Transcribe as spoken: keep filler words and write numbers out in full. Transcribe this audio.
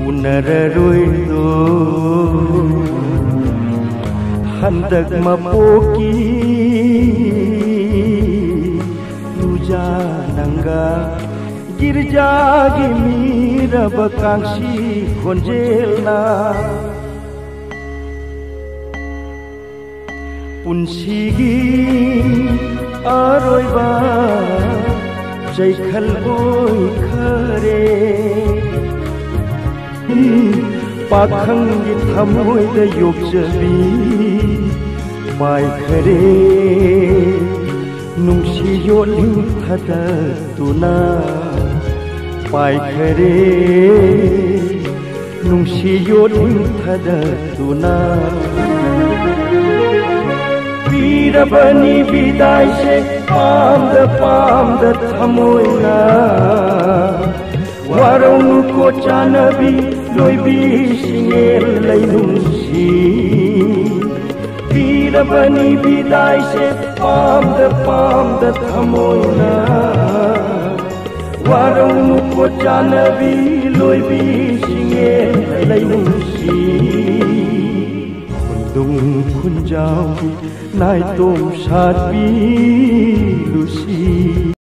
उनररोइदो हंदक मपोकी नुजा नंगा गिरजागी मीरब कांक्षी खोंजेलना पुंसीगी अरोइबा चैखल बोई खरे पाखंगी थमोइद योगजबी माइखरे नुंसियो लिंथदतुना पाइखरे नुंसियो लिंथदतुना पीरबनी विदाई से पामद पामद थमोइना वारौनु को चानबी लोइबी सिंगेल लैनुंसी पीरबनी विदाई से पामद पामद थमोइना वारौनु को चानबी लोइबी सिंगेल लैनुंसी खुंदुं खुंजावी नाइतोम सातबी लुसी